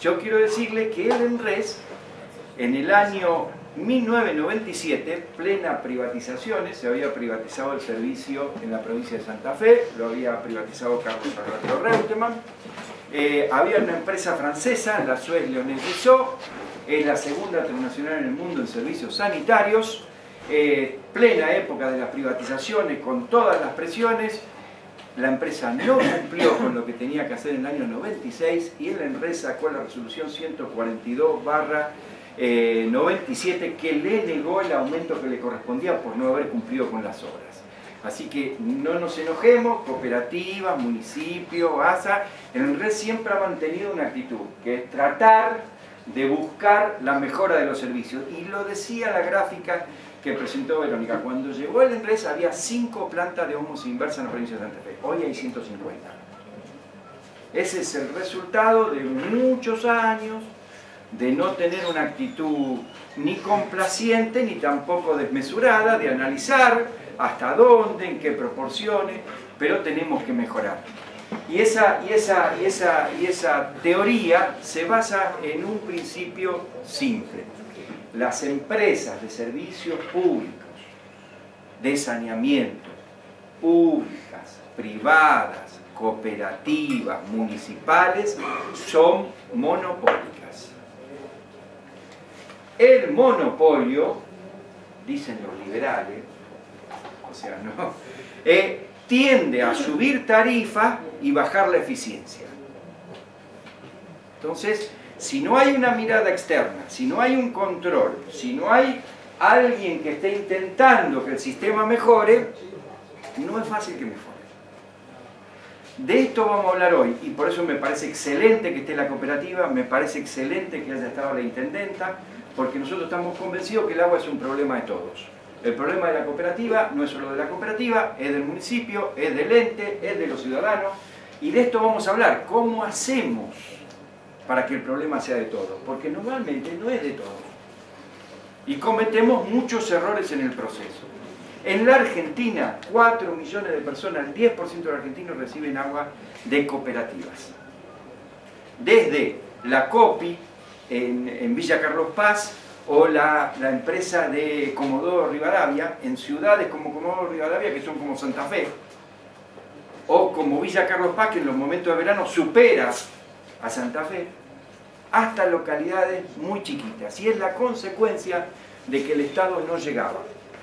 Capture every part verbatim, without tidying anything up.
Yo quiero decirle que el ENRES, en el año mil novecientos noventa y siete, plena privatizaciones, se había privatizado el servicio en la provincia de Santa Fe, lo había privatizado Carlos Alberto Reutemann, eh, había una empresa francesa, la Suez Lyonnais Réseau, es la segunda transnacional en el mundo en servicios sanitarios, eh, plena época de las privatizaciones, con todas las presiones. La empresa no cumplió con lo que tenía que hacer en el año noventa y seis y el ENRES sacó la resolución ciento cuarenta y dos barra noventa y siete que le negó el aumento que le correspondía por no haber cumplido con las obras. Así que no nos enojemos, cooperativas, municipios, A S A, el ENRES siempre ha mantenido una actitud que es tratar de buscar la mejora de los servicios. Y lo decía la gráfica que presentó Verónica, cuando llegó el ENRES había cinco plantas de ósmosis inversa en la provincia de Santa Fe, hoy hay ciento cincuenta. Ese es el resultado de muchos años de no tener una actitud ni complaciente ni tampoco desmesurada, de analizar hasta dónde, en qué proporciones, pero tenemos que mejorar. Y esa, y esa, y esa, y esa teoría se basa en un principio simple. Las empresas de servicios públicos, de saneamiento, públicas, privadas, cooperativas, municipales, son monopólicas. El monopolio, dicen los liberales, o sea, no, eh, tiende a subir tarifas y bajar la eficiencia. Entonces, si no hay una mirada externa, si no hay un control, si no hay alguien que esté intentando que el sistema mejore, no es fácil que mejore. De esto vamos a hablar hoy, y por eso me parece excelente que esté la cooperativa, me parece excelente que haya estado la intendenta, porque nosotros estamos convencidos que el agua es un problema de todos. El problema de la cooperativa no es solo de la cooperativa, es del municipio, es del ente, es de los ciudadanos, y de esto vamos a hablar. ¿Cómo hacemos para que el problema sea de todos? Porque normalmente no es de todos. Y cometemos muchos errores en el proceso. En la Argentina, cuatro millones de personas, el diez por ciento de los argentinos reciben agua de cooperativas. Desde la COPI en, en Villa Carlos Paz o la, la empresa de Comodoro Rivadavia, en ciudades como Comodoro Rivadavia, que son como Santa Fe, o como Villa Carlos Paz, que en los momentos de verano supera a Santa Fe, hasta localidades muy chiquitas. Y es la consecuencia de que el Estado no llegaba.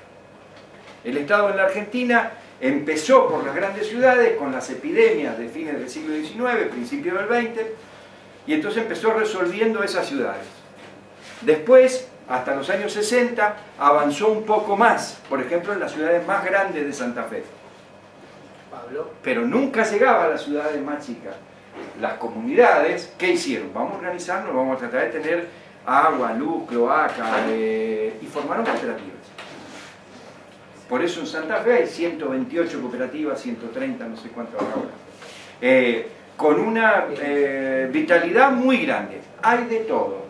El Estado en la Argentina empezó por las grandes ciudades, con las epidemias de fines del siglo diecinueve, principios del veinte, y entonces empezó resolviendo esas ciudades. Después, hasta los años sesenta, avanzó un poco más, por ejemplo, en las ciudades más grandes de Santa Fe. Pablo. Pero nunca llegaba a las ciudades más chicas. Las comunidades, ¿qué hicieron? Vamos a organizarnos, vamos a tratar de tener agua, luz, cloaca, eh, y formaron cooperativas. Por eso en Santa Fe hay ciento veintiocho cooperativas, ciento treinta, no sé cuánto ahora, eh, con una eh, vitalidad muy grande. Hay de todo.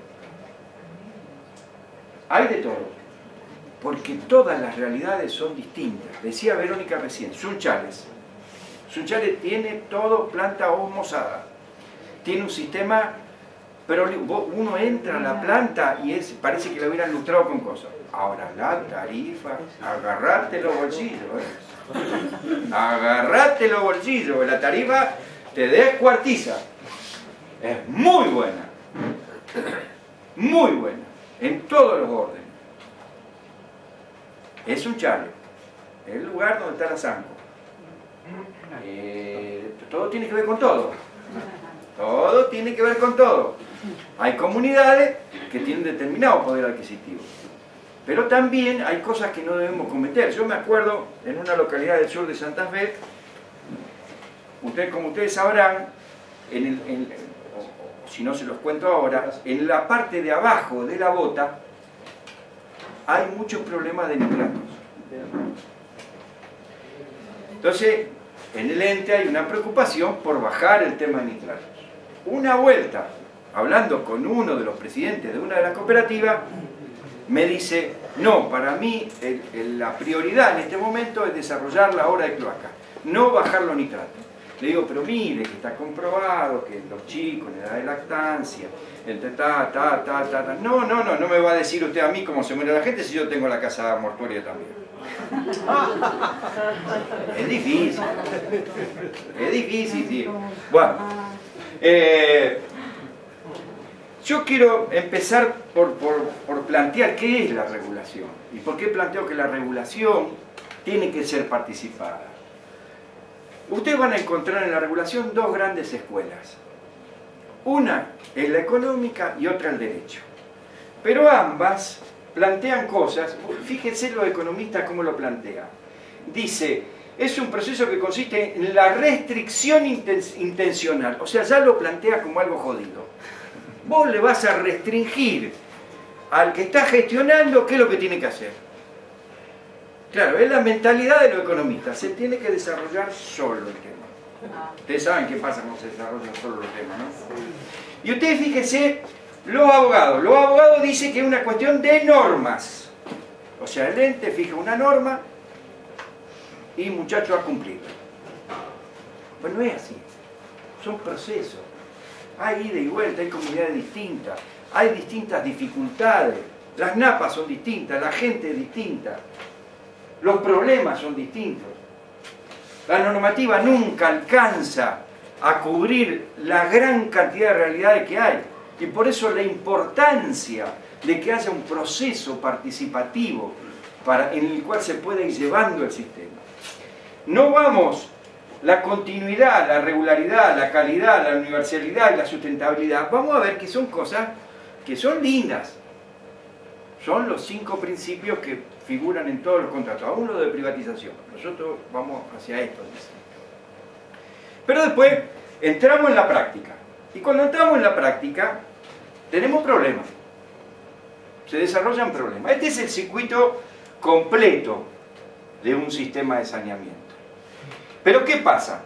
Hay de todo. Porque todas las realidades son distintas. Decía Verónica recién, Sunchales. Sunchales tiene todo planta osmosada. Tiene un sistema, pero uno entra a la planta y es, parece que la hubieran lustrado con cosas. Ahora, la tarifa, agarrate los bolsillos, ¿eh? Agarrate los bolsillos, la tarifa te descuartiza. Es muy buena, muy buena, en todos los órdenes. Es un chale, es el lugar donde está la Zanco. Eh, todo tiene que ver con todo. Todo tiene que ver con todo. Hay comunidades que tienen determinado poder adquisitivo. Pero también hay cosas que no debemos cometer. Yo me acuerdo en una localidad del sur de Santa Fe, ustedes, como ustedes sabrán, en el, en, o, o, si no se los cuento ahora, en la parte de abajo de la bota hay muchos problemas de nitratos. Entonces, en el ente hay una preocupación por bajar el tema de nitratos. Una vuelta, hablando con uno de los presidentes de una de las cooperativas, me dice, no, para mí el, el, la prioridad en este momento es desarrollar la obra de cloaca, no bajar los nitratos. Le digo, pero mire, que está comprobado que los chicos en edad de lactancia, entre ta, ta, ta, ta, ta. No, no, no, no me va a decir usted a mí cómo se muere la gente si yo tengo la casa mortuoria también. Es difícil. Es difícil, tío. Bueno, eh, yo quiero empezar por, por, por plantear qué es la regulación y por qué planteo que la regulación tiene que ser participada. Ustedes van a encontrar en la regulación dos grandes escuelas. Una es la económica y otra el derecho. Pero ambas plantean cosas, fíjense los economistas cómo lo plantean. Dice, es un proceso que consiste en la restricción intencional, o sea, ya lo plantea como algo jodido. Vos le vas a restringir al que está gestionando qué es lo que tiene que hacer. Claro, es la mentalidad de los economistas, se tiene que desarrollar solo el tema. Ustedes saben qué pasa cuando se desarrollan solo los temas, ¿no? Y ustedes fíjense, los abogados, los abogados dicen que es una cuestión de normas. O sea, el ente fija una norma y muchacho a cumplirla. Pues no es así, son procesos. Hay ida y vuelta, hay comunidades distintas, hay distintas dificultades, las napas son distintas, la gente es distinta, los problemas son distintos. La normativa nunca alcanza a cubrir la gran cantidad de realidades que hay. Y por eso la importancia de que haya un proceso participativo para, en el cual se pueda ir llevando el sistema. No vamos, la continuidad, la regularidad, la calidad, la universalidad y la sustentabilidad, vamos a ver que son cosas que son lindas. Son los cinco principios que figuran en todos los contratos, aún los de privatización. Nosotros vamos hacia esto. Pero después entramos en la práctica. Y cuando entramos en la práctica, tenemos problemas. Se desarrollan problemas. Este es el circuito completo de un sistema de saneamiento. Pero ¿qué pasa?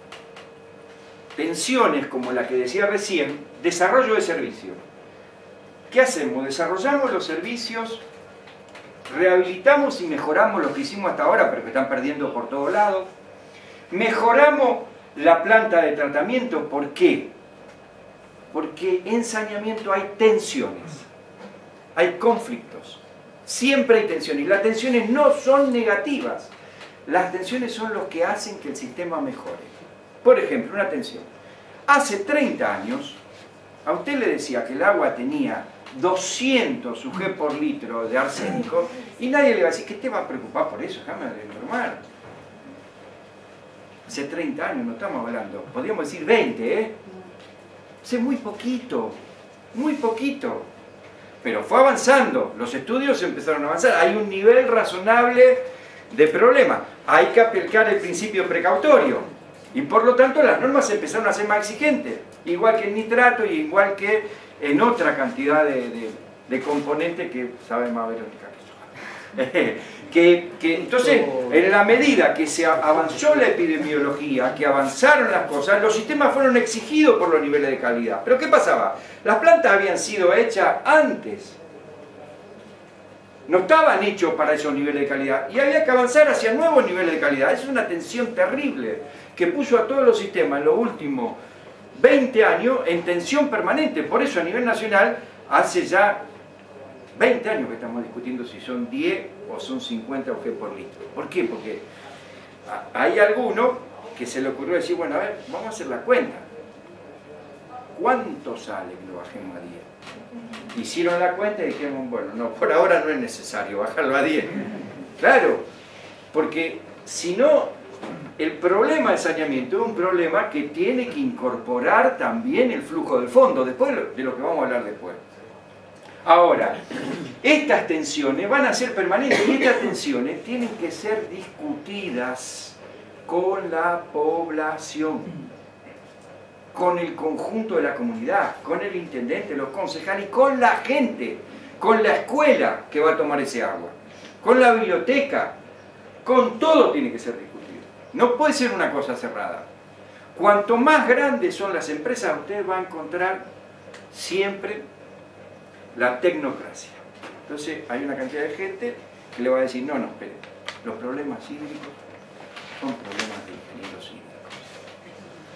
Tensiones como la que decía recién, desarrollo de servicios. ¿Qué hacemos? Desarrollamos los servicios, rehabilitamos y mejoramos lo que hicimos hasta ahora, pero que están perdiendo por todos lados. Mejoramos la planta de tratamiento, ¿por qué? Porque en saneamiento hay tensiones, hay conflictos, siempre hay tensiones, y las tensiones no son negativas, las tensiones son los que hacen que el sistema mejore. Por ejemplo, una tensión. Hace treinta años, a usted le decía que el agua tenía doscientos U G por litro de arsénico, y nadie le va a decir, ¿qué te va a preocupar por eso? Déjame de informar. Hace treinta años, no estamos hablando, podríamos decir veinte, ¿eh? Hace muy poquito, muy poquito. Pero fue avanzando, los estudios empezaron a avanzar, hay un nivel razonable de problema. Hay que aplicar el principio precautorio, y por lo tanto las normas empezaron a ser más exigentes, igual que el nitrato y igual que en otra cantidad de, de, de componentes que sabe más Verónica que yo. que, que, entonces, en la medida que se avanzó la epidemiología, que avanzaron las cosas, los sistemas fueron exigidos por los niveles de calidad. ¿Pero qué pasaba? Las plantas habían sido hechas antes. No estaban hechos para esos niveles de calidad. Y había que avanzar hacia nuevos niveles de calidad. Es una tensión terrible que puso a todos los sistemas en los últimos veinte años en tensión permanente. Por eso a nivel nacional hace ya veinte años que estamos discutiendo si son diez o son cincuenta U G por litro. ¿Por qué? Porque hay alguno que se le ocurrió decir, bueno, a ver, vamos a hacer la cuenta. ¿Cuánto sale que lo bajemos a diez? Hicieron la cuenta y dijeron, bueno, no, por ahora no es necesario bajarlo a diez. Claro, porque si no, el problema del saneamiento es un problema que tiene que incorporar también el flujo del fondo, después de lo que vamos a hablar después. Ahora, estas tensiones van a ser permanentes y estas tensiones tienen que ser discutidas con la población, con el conjunto de la comunidad, con el intendente, los concejales y con la gente, con la escuela que va a tomar ese agua, con la biblioteca, con todo tiene que ser discutido. No puede ser una cosa cerrada. Cuanto más grandes son las empresas, usted va a encontrar siempre la tecnocracia. Entonces hay una cantidad de gente que le va a decir, no, no, espere, los problemas hídricos son problemas de ingenieros hídricos.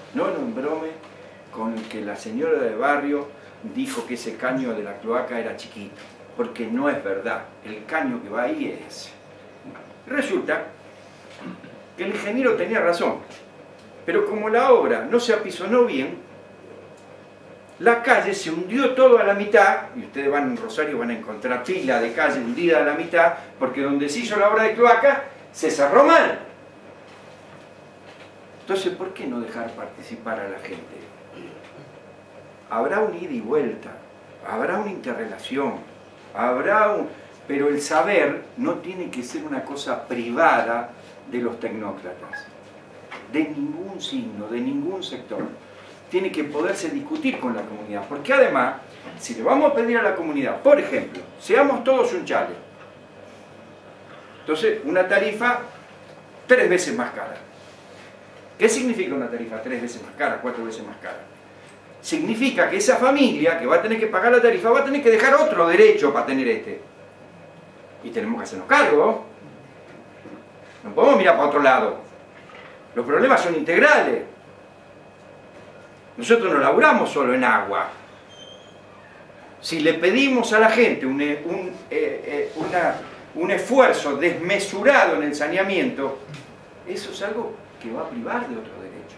no nos embrome con que la señora de barrio dijo que ese caño de la cloaca era chiquito, porque no es verdad, el caño que va ahí es ese. Resulta que el ingeniero tenía razón, pero como la obra no se apisonó bien, la calle se hundió todo a la mitad, y ustedes van en Rosario van a encontrar pila de calle hundida a la mitad, porque donde se hizo la obra de cloaca se cerró mal. Entonces, ¿por qué no dejar participar a la gente? Habrá un ida y vuelta, habrá una interrelación, habrá un... pero el saber no tiene que ser una cosa privada de los tecnócratas, de ningún signo, de ningún sector. Tiene que poderse discutir con la comunidad, porque además, si le vamos a pedir a la comunidad, por ejemplo, seamos todos un chale, entonces una tarifa tres veces más cara. ¿Qué significa una tarifa tres veces más cara, cuatro veces más cara? Significa que esa familia que va a tener que pagar la tarifa va a tener que dejar otro derecho para tener este. Y tenemos que hacernos cargo. No podemos mirar para otro lado. Los problemas son integrales. Nosotros no laburamos solo en agua. Si le pedimos a la gente un, un, eh, eh, una, un esfuerzo desmesurado en el saneamiento, eso es algo que va a privar de otro derecho.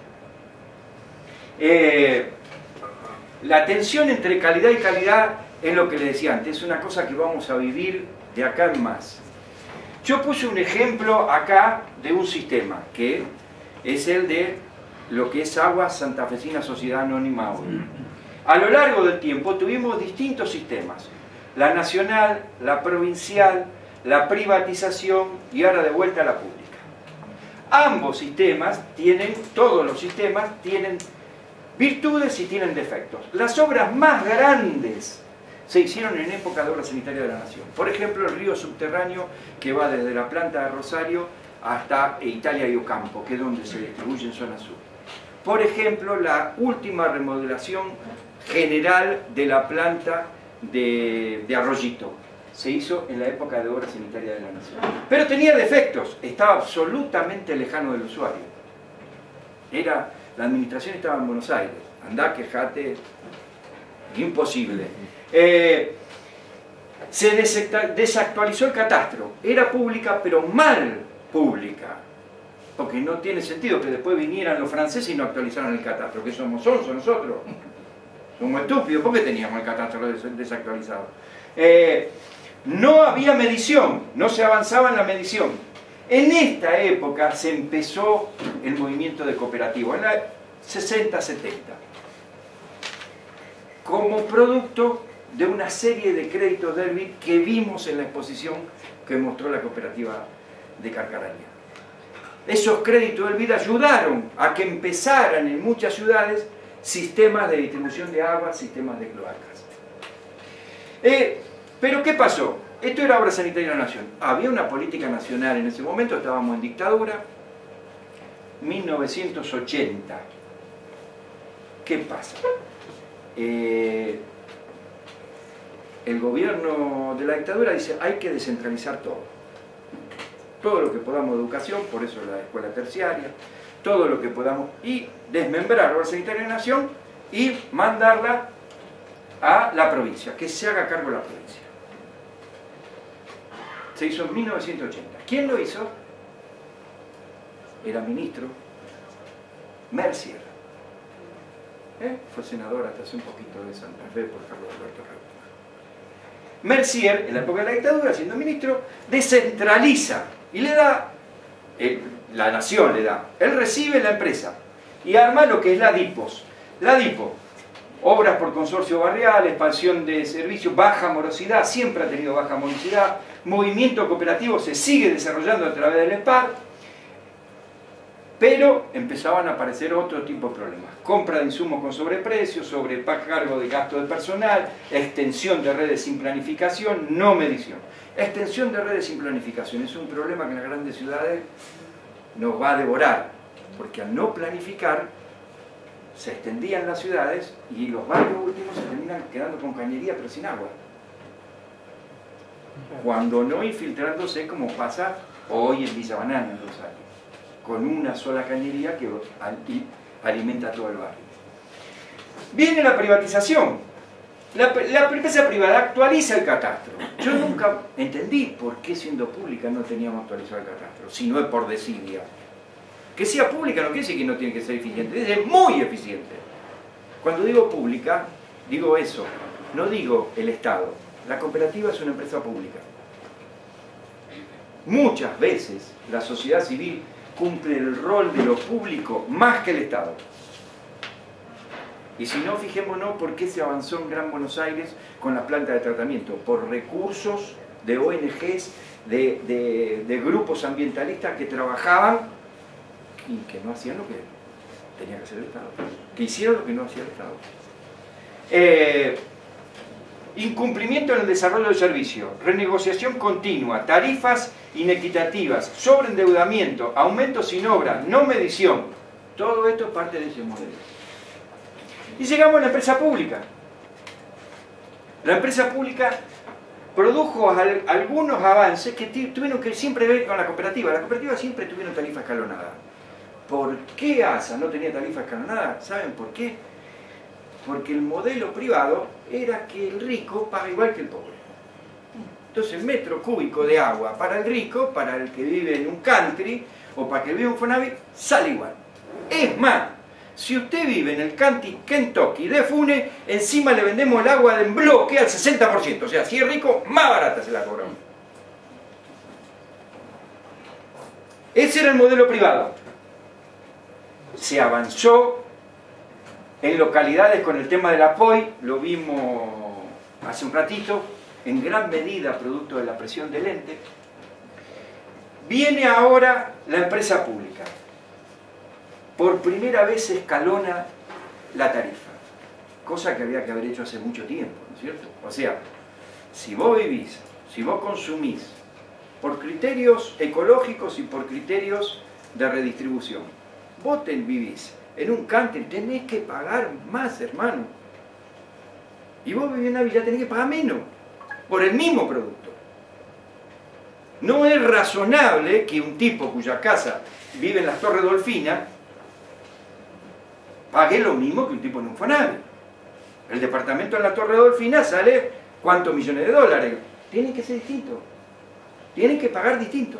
Eh, la tensión entre calidad y calidad es lo que les decía antes, es una cosa que vamos a vivir de acá en más. Yo puse un ejemplo acá de un sistema, que es el de lo que es Aguas Santafesina Sociedad Anónima hoy. A lo largo del tiempo tuvimos distintos sistemas, la nacional, la provincial, la privatización y ahora de vuelta la pública. Ambos sistemas tienen, todos los sistemas tienen virtudes y tienen defectos. Las obras más grandes se hicieron en época de obra sanitaria de la Nación. Por ejemplo, el río subterráneo que va desde la planta de Rosario hasta Italia y Ocampo, que es donde se distribuye en zona sur. Por ejemplo, la última remodelación general de la planta de, de Arroyito se hizo en la época de obra sanitaria de la Nación. Pero tenía defectos, estaba absolutamente lejano del usuario. Era, la administración estaba en Buenos Aires, andá, quejate, imposible. Eh, se desactualizó el catastro, era pública pero mal pública, porque no tiene sentido que después vinieran los franceses y no actualizaran el catastro, que somos sonsos nosotros, somos estúpidos, ¿por qué teníamos el catastro desactualizado? Eh, no había medición, no se avanzaba en la medición. En esta época se empezó el movimiento de cooperativo, en la sesenta setenta, como producto de una serie de créditos del B I D que vimos en la exposición que mostró la cooperativa de Carcarañá. Esos créditos del B I D ayudaron a que empezaran en muchas ciudades sistemas de distribución de agua, sistemas de cloacas. Eh, pero ¿qué pasó? Esto era obra sanitaria de la Nación. Había una política nacional en ese momento, estábamos en dictadura, mil novecientos ochenta. ¿Qué pasa? Eh, el gobierno de la dictadura dice hay que descentralizar todo. Todo lo que podamos de educación, por eso la escuela terciaria, todo lo que podamos, y desmembrar obra sanitaria de la Nación y mandarla a la provincia, que se haga cargo de la provincia. Se hizo en mil novecientos ochenta. ¿Quién lo hizo? Era ministro Mercier. ¿Eh? Fue senador hasta hace un poquito de Santa Fe por Carlos Alberto Reutemann. Mercier, en la época de la dictadura, siendo ministro, descentraliza y le da, eh, la nación le da, él recibe la empresa y arma lo que es la DIPOS. La DIPO, obras por consorcio barrial, expansión de servicios, baja morosidad, siempre ha tenido baja morosidad, movimiento cooperativo se sigue desarrollando a través del ESPAR, pero empezaban a aparecer otro tipo de problemas. Compra de insumos con sobreprecio, sobrecargo de gasto de personal, extensión de redes sin planificación, no medición. Extensión de redes sin planificación es un problema que en las grandes ciudades nos va a devorar, porque al no planificar se extendían las ciudades y los barrios últimos se terminan quedando con cañería pero sin agua. Cuando no infiltrándose como pasa hoy en Villa Banana, en Rosario, con una sola cañería que alimenta todo el barrio. Viene la privatización. La, la empresa privada actualiza el catastro. Yo nunca entendí por qué siendo pública no teníamos actualizado el catastro, si no es por desidia. Que sea pública no quiere decir que no tiene que ser eficiente, es muy eficiente. Cuando digo pública, digo eso, no digo el Estado. La cooperativa es una empresa pública. Muchas veces la sociedad civil cumple el rol de lo público más que el Estado. Y si no, fijémonos por qué se avanzó en Gran Buenos Aires con la planta de tratamiento. Por recursos de O N Ges, de, de, de grupos ambientalistas que trabajaban y que no hacían lo que tenía que hacer el Estado. Que hicieron lo que no hacía el Estado. Eh, incumplimiento en el desarrollo del servicio, renegociación continua, tarifas inequitativas, sobreendeudamiento, aumento sin obra, no medición. Todo esto es parte de ese modelo. Y llegamos a la empresa pública. La empresa pública produjo al, algunos avances que tuvieron que siempre ver con la cooperativa. La cooperativa siempre tuvieron tarifa escalonada. ¿Por qué A S A no tenía tarifa escalonada? ¿Saben por qué? Porque el modelo privado era que el rico paga igual que el pobre. Entonces el metro cúbico de agua para el rico, para el que vive en un country o para el que vive en un Fonavit, sale igual. Es más, si usted vive en el country Kentucky de Fune, encima le vendemos el agua en bloque al sesenta por ciento. O sea, si es rico, más barata se la cobramos. Ese era el modelo privado. Se avanzó en localidades con el tema de la P O I, lo vimos hace un ratito, en gran medida producto de la presión del ente. Viene ahora la empresa pública. Por primera vez se escalona la tarifa, cosa que había que haber hecho hace mucho tiempo, ¿no es cierto? O sea, si vos vivís, si vos consumís, por criterios ecológicos y por criterios de redistribución, vos te vivís en un country, tenés que pagar más, hermano. Y vos vivís en una villa, tenés que pagar menos, por el mismo producto. No es razonable que un tipo cuya casa vive en las Torres Dolfina pague lo mismo que un tipo en un Fonavit. El departamento en la Torre Dolfina sale ¿cuántos millones de dólares? Tienen que ser distintos. Tienen que pagar distinto.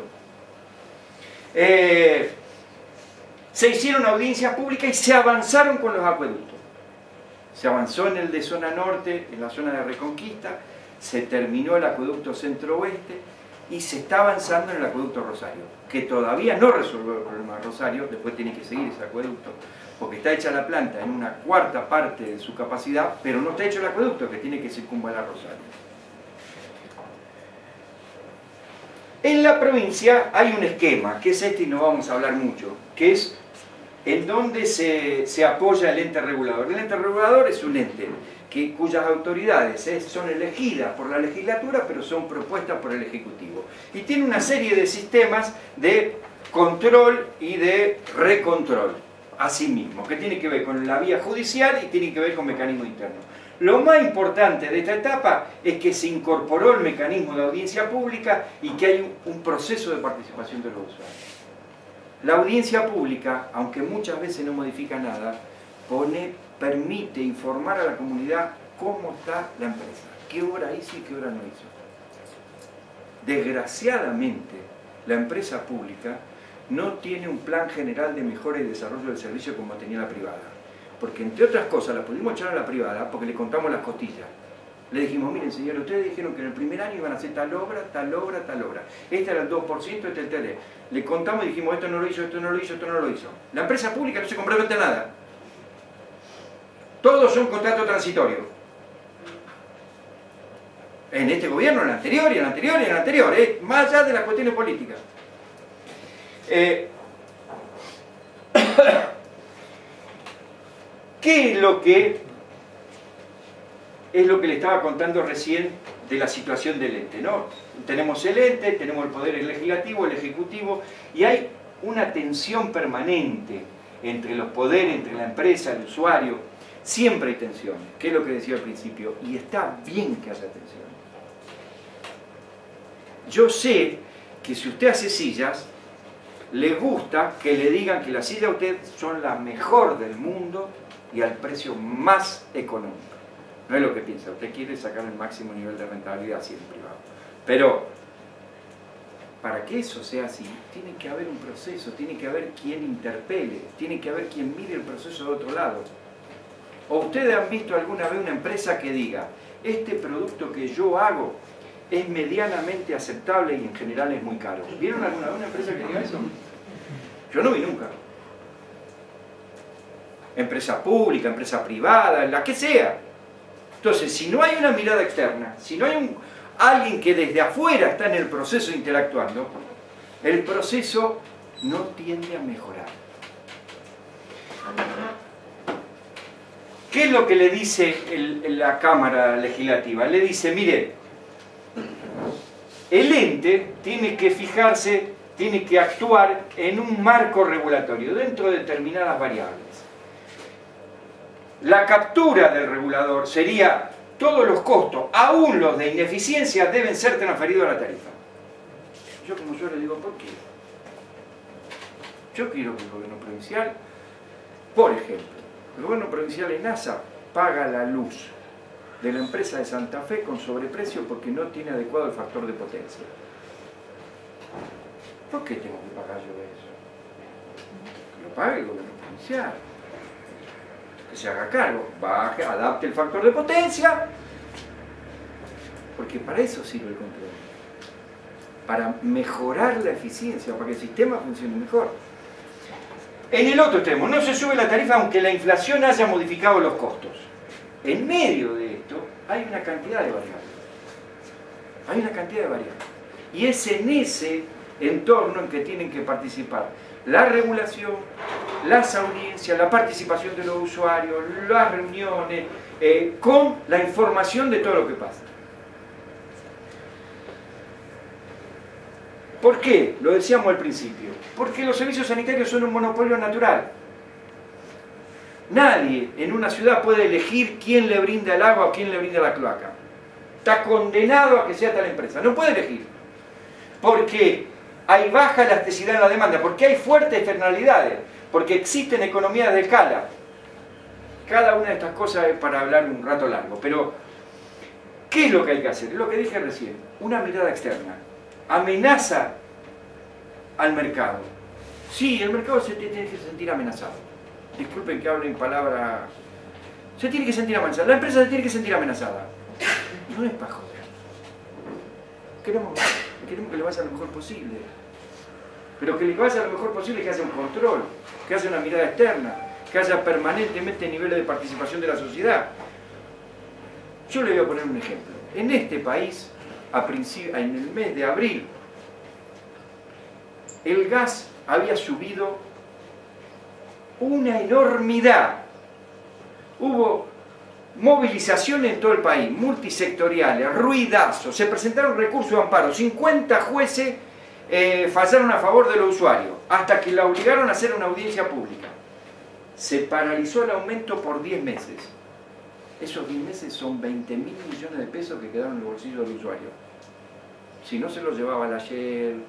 Eh, se hicieron audiencias públicas y se avanzaron con los acueductos. Se avanzó en el de zona norte, en la zona de Reconquista, se terminó el acueducto centro-oeste y se está avanzando en el acueducto Rosario, que todavía no resolvió el problema de Rosario, después tiene que seguir ese acueducto, porque está hecha la planta en una cuarta parte de su capacidad, pero no está hecho el acueducto, que tiene que circunvalar Rosario. En la provincia hay un esquema, que es este y no vamos a hablar mucho, que es en donde se, se apoya el ente regulador. El ente regulador es un ente que, cuyas autoridades eh, son elegidas por la legislatura, pero son propuestas por el Ejecutivo. Y tiene una serie de sistemas de control y de recontrol, asimismo, que tiene que ver con la vía judicial y tiene que ver con mecanismos internos. Lo más importante de esta etapa es que se incorporó el mecanismo de audiencia pública y que hay un, un proceso de participación de los usuarios. La audiencia pública, aunque muchas veces no modifica nada, pone, permite informar a la comunidad cómo está la empresa, qué obra hizo y qué obra no hizo. Desgraciadamente, la empresa pública no tiene un plan general de mejora y desarrollo del servicio como tenía la privada. Porque entre otras cosas la pudimos echar a la privada porque le contamos las costillas. Le dijimos, miren señor, ustedes dijeron que en el primer año iban a hacer tal obra, tal obra, tal obra. Este era el dos por ciento, este es el tres por ciento. Le contamos y dijimos, esto no lo hizo, esto no lo hizo, esto no lo hizo. La empresa pública no se compromete a nada. Todos son contratos transitorios. En este gobierno, en el anterior, y en el anterior, y en el anterior, ¿eh? Más allá de las cuestiones políticas. Eh, ¿Qué es lo que es lo que le estaba contando recién de la situación del ente, ¿no? Tenemos el ente, tenemos el poder legislativo, el ejecutivo, y hay una tensión permanente entre los poderes, entre la empresa, el usuario. Siempre hay tensiones, que es lo que decía al principio, y está bien que haya tensiones. Yo sé que si usted hace sillas, les gusta que le digan que las sillas a usted son la mejor del mundo y al precio más económico. No es lo que piensa, usted quiere sacar el máximo nivel de rentabilidad así en privado. Pero para que eso sea así, tiene que haber un proceso, tiene que haber quien interpele, tiene que haber quien mire el proceso de otro lado. ¿O ustedes han visto alguna vez una empresa que diga, este producto que yo hago es medianamente aceptable y en general es muy caro? ¿Vieron alguna vez una empresa que diga eso? Yo no vi nunca. Empresa pública, empresa privada, la que sea. Entonces, si no hay una mirada externa, si no hay un, alguien que desde afuera está en el proceso interactuando, el proceso no tiende a mejorar. ¿Qué es lo que le dice el, la Cámara Legislativa? Le dice, mire, el ente tiene que fijarse, tiene que actuar en un marco regulatorio, dentro de determinadas variables. La captura del regulador sería todos los costos, aún los de ineficiencia, deben ser transferidos a la tarifa. Yo como yo le digo, ¿por qué? Yo quiero que el gobierno provincial, por ejemplo, el gobierno provincial en NASA paga la luz de la empresa de Santa Fe con sobreprecio porque no tiene adecuado el factor de potencia. ¿Por qué tengo que pagar yo eso? Que lo pague el gobierno provincial. Que se haga cargo, baje, adapte el factor de potencia, porque para eso sirve el control. Para mejorar la eficiencia, para que el sistema funcione mejor. En el otro extremo, no se sube la tarifa aunque la inflación haya modificado los costos. En medio de esto hay una cantidad de variables. Hay una cantidad de variables. Y es en ese entorno en que tienen que participar la regulación, las audiencias, la participación de los usuarios, las reuniones, eh, con la información de todo lo que pasa. ¿Por qué? Lo decíamos al principio. Porque los servicios sanitarios son un monopolio natural. Nadie en una ciudad puede elegir quién le brinda el agua o quién le brinda la cloaca. Está condenado a que sea tal empresa. No puede elegir. Porque hay baja elasticidad en la demanda, porque hay fuertes externalidades, porque existen economías de escala. Cada una de estas cosas es para hablar un rato largo. Pero, ¿qué es lo que hay que hacer? Es lo que dije recién. Una mirada externa. Amenaza al mercado. Sí, el mercado se tiene que sentir amenazado. Disculpen que hable en palabra. Se tiene que sentir amenazado. La empresa se tiene que sentir amenazada. No es para joder. Queremos, queremos que le vaya lo mejor posible. Pero que le vaya lo mejor posible, que haya un control, que haya una mirada externa, que haya permanentemente niveles de participación de la sociedad. Yo le voy a poner un ejemplo. En este país, a principio, en el mes de abril, el gas había subido una enormidad. Hubo movilizaciones en todo el país, multisectoriales, ruidazos, se presentaron recursos de amparo, cincuenta jueces eh, fallaron a favor de los usuarios, hasta que la obligaron a hacer una audiencia pública. Se paralizó el aumento por diez meses. Esos diez meses son veinte mil millones de pesos que quedaron en el bolsillo del usuario. Si no, se los llevaba la Shell,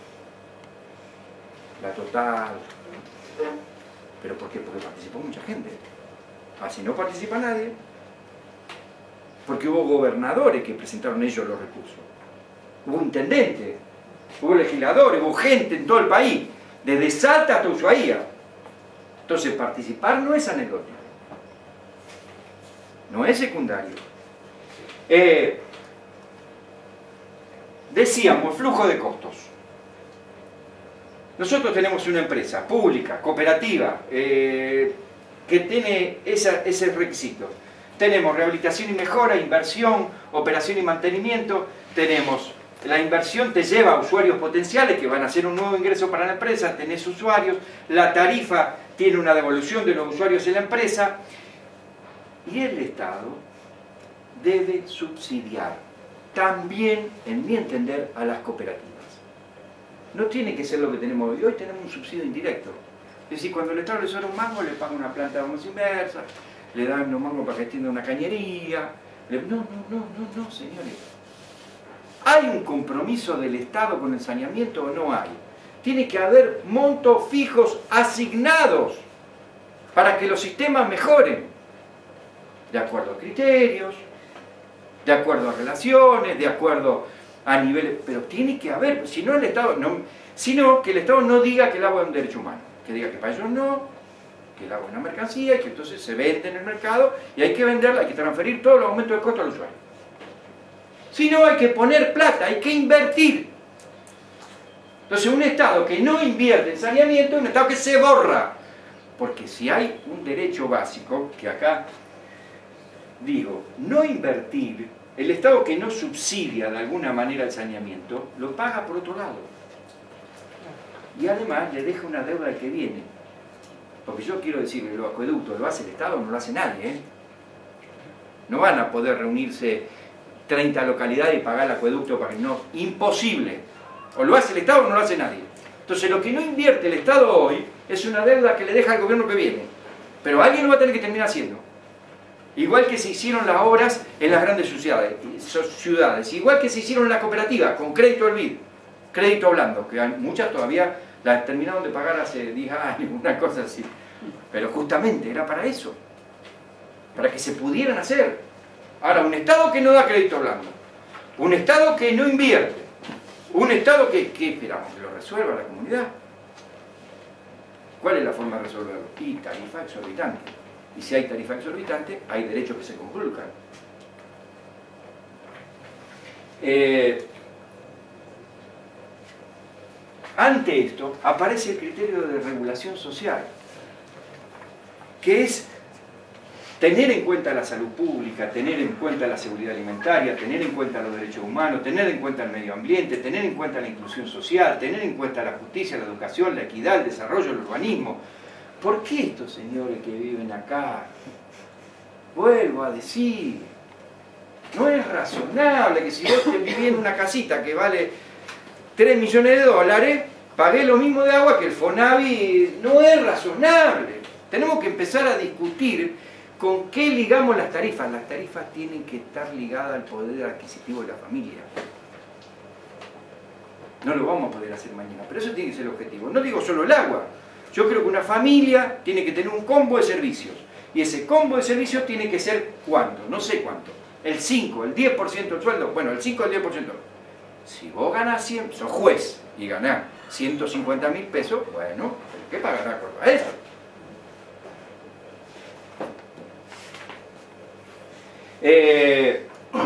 la Total. ¿Pero por qué? Porque participó mucha gente. Así no participa nadie. Porque hubo gobernadores que presentaron ellos los recursos. Hubo intendentes, hubo legisladores, hubo gente en todo el país, desde Salta hasta Ushuaia. Entonces participar no es anecdótico. No es secundario. Eh, decíamos, flujo de costos. Nosotros tenemos una empresa pública, cooperativa, eh, que tiene esa, ese requisito. Tenemos rehabilitación y mejora, inversión, operación y mantenimiento. Tenemos la inversión, te lleva a usuarios potenciales que van a hacer un nuevo ingreso para la empresa, tenés usuarios, la tarifa tiene una devolución de los usuarios en la empresa. Y el Estado debe subsidiar también, en mi entender, a las cooperativas. No tiene que ser lo que tenemos hoy. Hoy tenemos un subsidio indirecto. Es decir, cuando el Estado le sobra un mango, le paga una planta de vamos inversa, le dan un mango para que extienda una cañería. Le... No, no, no, no, no, señores. ¿Hay un compromiso del Estado con el saneamiento o no hay? tiene que haber montos fijos asignados para que los sistemas mejoren, de acuerdo a criterios, de acuerdo a relaciones, de acuerdo a niveles, pero tiene que haber, si no el Estado, no, sino que el Estado no diga que el agua es un derecho humano, que diga que para ellos no, que el agua es una mercancía y que entonces se vende en el mercado y hay que venderla, hay que transferir todos los aumentos de costo al usuario. Si no, hay que poner plata, hay que invertir. Entonces un Estado que no invierte en saneamiento es un Estado que se borra. Porque si hay un derecho básico, que acá digo, no invertir, el Estado que no subsidia de alguna manera el saneamiento, lo paga por otro lado. Y además le deja una deuda al que viene. Porque yo quiero decirle, los acueductos lo hace el Estado, no lo hace nadie, ¿eh? No van a poder reunirse treinta localidades y pagar el acueducto para que no, imposible. O lo hace el Estado o no lo hace nadie. Entonces lo que no invierte el Estado hoy es una deuda que le deja al gobierno que viene. Pero alguien lo va a tener que terminar haciendo. Igual que se hicieron las obras en las grandes ciudades, ciudades. Igual que se hicieron las cooperativas con crédito al B I D, crédito blando, que muchas todavía las terminaron de pagar hace diez años, una cosa así. Pero justamente era para eso, para que se pudieran hacer. Ahora, un Estado que no da crédito blando, un Estado que no invierte, un Estado que, que esperamos que lo resuelva la comunidad. ¿Cuál es la forma de resolverlo? Y tarifa exorbitante. Y si hay tarifa exorbitante, hay derechos que se conculcan. Eh, ante esto, aparece el criterio de regulación social, que es tener en cuenta la salud pública, tener en cuenta la seguridad alimentaria, tener en cuenta los derechos humanos, tener en cuenta el medio ambiente, tener en cuenta la inclusión social, tener en cuenta la justicia, la educación, la equidad, el desarrollo, el urbanismo. ¿Por qué estos señores que viven acá? Vuelvo a decir, no es razonable que si vos te vivís en una casita que vale tres millones de dólares, pagué lo mismo de agua que el Fonavi. No es razonable. Tenemos que empezar a discutir con qué ligamos las tarifas. Las tarifas tienen que estar ligadas al poder adquisitivo de la familia. No lo vamos a poder hacer mañana, pero eso tiene que ser el objetivo. No digo solo el agua. Yo creo que una familia tiene que tener un combo de servicios. Y ese combo de servicios tiene que ser ¿cuánto? No sé cuánto. El cinco, el diez por ciento del sueldo. Bueno, el cinco, el diez por ciento. Si vos ganás cien, sos juez y ganás ciento cincuenta mil pesos, bueno, ¿qué pagará acuerdo a eso? Eh,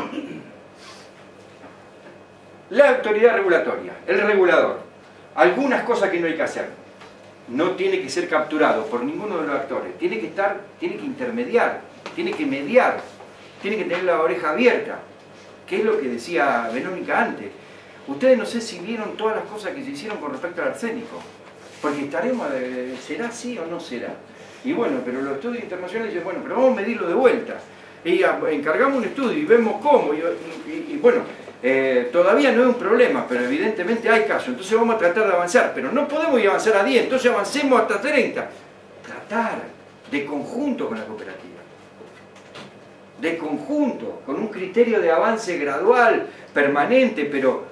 la autoridad regulatoria, el regulador, algunas cosas que no hay que hacer. No tiene que ser capturado por ninguno de los actores, tiene que estar, tiene que intermediar, tiene que mediar, tiene que tener la oreja abierta, que es lo que decía Verónica antes. Ustedes no sé si vieron todas las cosas que se hicieron con respecto al arsénico, porque estaremos, de, ¿será así o no será? Y bueno, pero los estudios internacionales dicen, bueno, pero vamos a medirlo de vuelta. Y encargamos un estudio y vemos cómo, y, y, y bueno, eh, todavía no es un problema, pero evidentemente hay casos, entonces vamos a tratar de avanzar, pero no podemos ir a avanzar a diez, entonces avancemos hasta treinta. Tratar de conjunto con la cooperativa, de conjunto, con un criterio de avance gradual, permanente, pero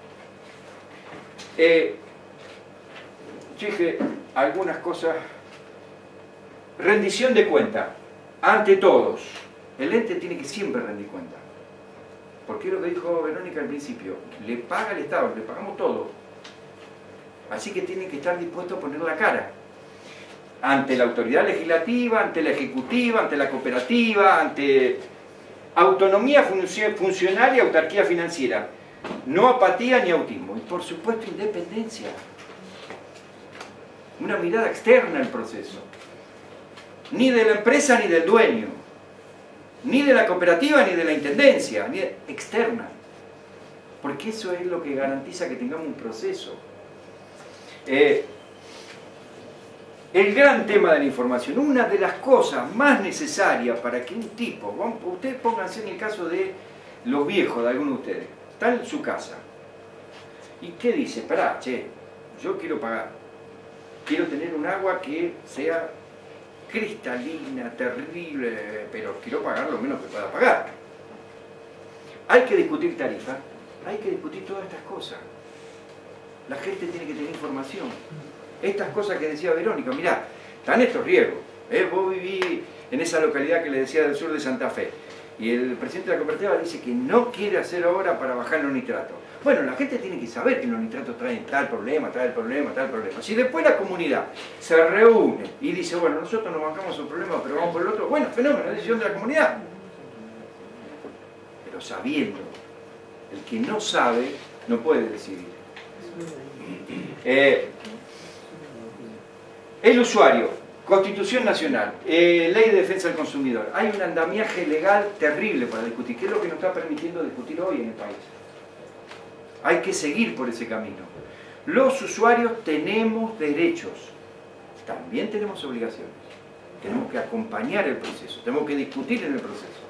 eh, yo dije algunas cosas. Rendición de cuenta, ante todos. El ente tiene que siempre rendir cuenta. Porque es lo que dijo Verónica al principio. Le paga el Estado, le pagamos todo. Así que tiene que estar dispuesto a poner la cara. Ante la autoridad legislativa, ante la ejecutiva, ante la cooperativa, ante autonomía funcional y autarquía financiera. No apatía ni autismo. Y por supuesto independencia. Una mirada externa al proceso. Ni de la empresa ni del dueño. Ni de la cooperativa ni de la intendencia, ni de, externa. Porque eso es lo que garantiza que tengamos un proceso. Eh, el gran tema de la información, una de las cosas más necesarias para que un tipo, ustedes pónganse en el caso de los viejos de algunos de ustedes, están en su casa. ¿Y qué dice? Pará, che, yo quiero pagar. Quiero tener un agua que sea cristalina, terrible, pero quiero pagar lo menos que pueda pagar. Hay que discutir tarifa, hay que discutir todas estas cosas. La gente tiene que tener información. Estas cosas que decía Verónica, mirá, están estos riesgos. ¿eh? Vos vivís en esa localidad que le decía del sur de Santa Fe, y el presidente de la cooperativa dice que no quiere hacer obra para bajar los nitratos. Bueno, la gente tiene que saber que los nitratos traen tal problema, tal problema, tal problema. Si después la comunidad se reúne y dice, bueno, nosotros nos bancamos un problema, pero vamos por el otro, bueno, fenómeno, es decisión de la comunidad. Pero sabiendo, el que no sabe, no puede decidir. Eh, el usuario. Constitución Nacional, eh, Ley de Defensa del Consumidor. Hay un andamiaje legal terrible para discutir, que es lo que nos está permitiendo discutir hoy en el país. Hay que seguir por ese camino. Los usuarios tenemos derechos, también tenemos obligaciones. Tenemos que acompañar el proceso, tenemos que discutir en el proceso.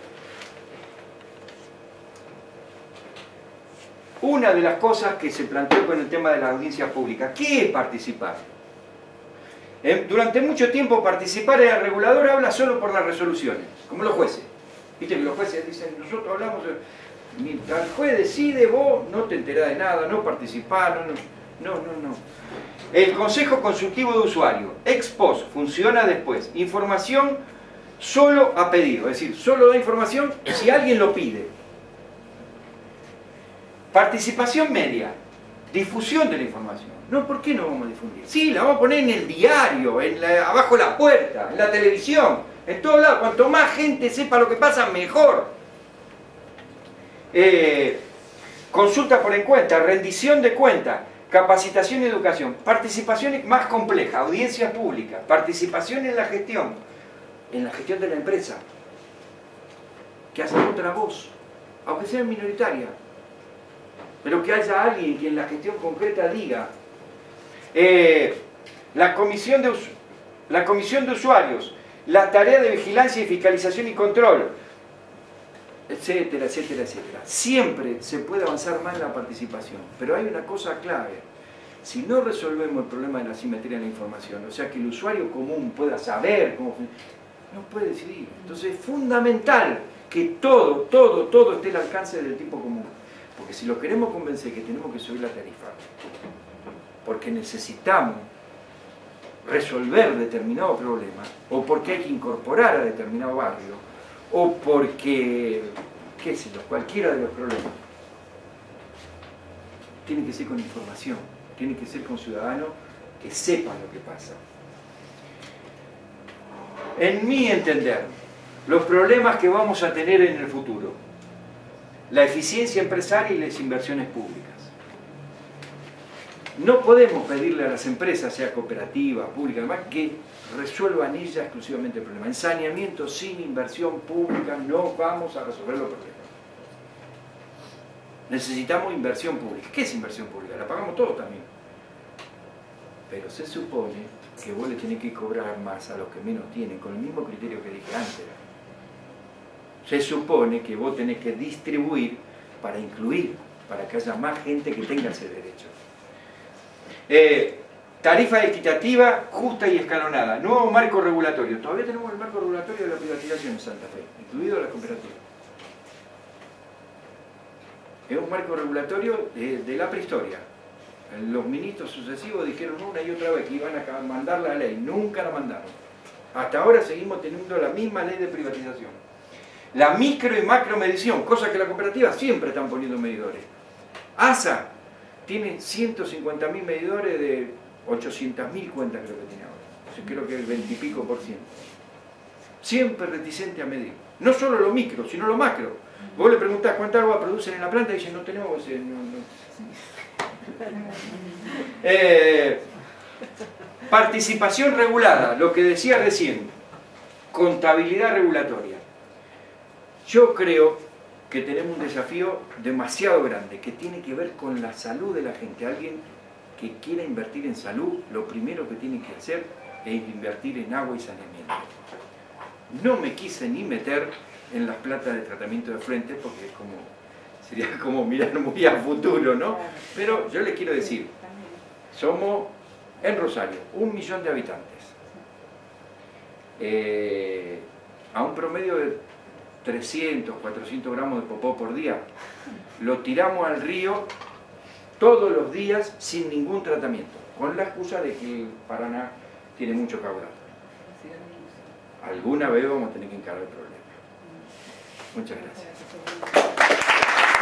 Una de las cosas que se planteó con el tema de las audiencias públicas, ¿qué es participar? Durante mucho tiempo participar en el regulador habla solo por las resoluciones, como los jueces. Viste que los jueces dicen, nosotros hablamos, mientras el juez decide, vos no te enterás de nada, no participás, no, no, no, no. El Consejo Consultivo de Usuario, ex post, funciona después. Información solo a pedido, es decir, solo da información si alguien lo pide. Participación media, difusión de la información. No, ¿por qué no vamos a difundir? Sí, la vamos a poner en el diario, en la, abajo de la puerta, en la televisión, en todos lados. Cuanto más gente sepa lo que pasa, mejor. Eh, consulta por encuesta, rendición de cuentas, capacitación y educación, participación más compleja, audiencia pública, participación en la gestión, en la gestión de la empresa, que hace otra voz, aunque sea minoritaria, pero que haya alguien que en la gestión concreta diga. Eh, la, comisión de la comisión de usuarios, la tarea de vigilancia y fiscalización y control, etcétera, etcétera, etcétera. Siempre se puede avanzar más en la participación, pero hay una cosa clave. Si no resolvemos el problema de la asimetría en la información, o sea que el usuario común pueda saber cómo funciona, no puede decidir. Entonces es fundamental que todo, todo, todo esté al alcance del tipo común. Porque si lo queremos convencer que tenemos que subir la tarifa, porque necesitamos resolver determinado problema, o porque hay que incorporar a determinado barrio, o porque, qué sé yo, cualquiera de los problemas, tiene que ser con información, tiene que ser con ciudadanos que sepan lo que pasa. En mi entender, los problemas que vamos a tener en el futuro, la eficiencia empresaria y las inversiones públicas. No podemos pedirle a las empresas, sea cooperativa, pública, además, que resuelvan ellas exclusivamente el problema. En saneamiento sin inversión pública no vamos a resolver los problemas. Necesitamos inversión pública. ¿Qué es inversión pública? La pagamos todos también. Pero se supone que vos le tenés que cobrar más a los que menos tienen, con el mismo criterio que dije antes. Se supone que vos tenés que distribuir para incluir, para que haya más gente que tenga ese derecho. Eh, tarifa equitativa, justa y escalonada. Nuevo marco regulatorio. Todavía tenemos el marco regulatorio de la privatización en Santa Fe, incluido la cooperativa. Es un marco regulatorio de, de la prehistoria. Los ministros sucesivos dijeron una y otra vez que iban a mandar la ley. Nunca la mandaron. Hasta ahora seguimos teniendo la misma ley de privatización. La micro y macro medición, cosa que la cooperativa siempre están poniendo medidores. ASA tiene ciento cincuenta mil medidores de ochocientas mil cuentas, creo que tiene ahora. O sea, creo que el veinte y pico por ciento. Siempre reticente a medir. No solo lo micro, sino lo macro. Vos le preguntás cuánta agua producen en la planta y dicen no tenemos ese... No, no. Eh, participación regulada, lo que decía recién, contabilidad regulatoria. Yo creo que tenemos un desafío demasiado grande que tiene que ver con la salud de la gente. Alguien que quiera invertir en salud, lo primero que tiene que hacer es invertir en agua y saneamiento. No me quise ni meter en las plantas de tratamiento de frente porque es como, sería como mirar muy a futuro, ¿no? Pero yo les quiero decir, somos en Rosario un millón de habitantes, eh, a un promedio de trescientos, cuatrocientos gramos de popó por día, lo tiramos al río todos los días sin ningún tratamiento, con la excusa de que el Paraná tiene mucho caudal. Alguna vez vamos a tener que encarar el problema. Muchas gracias.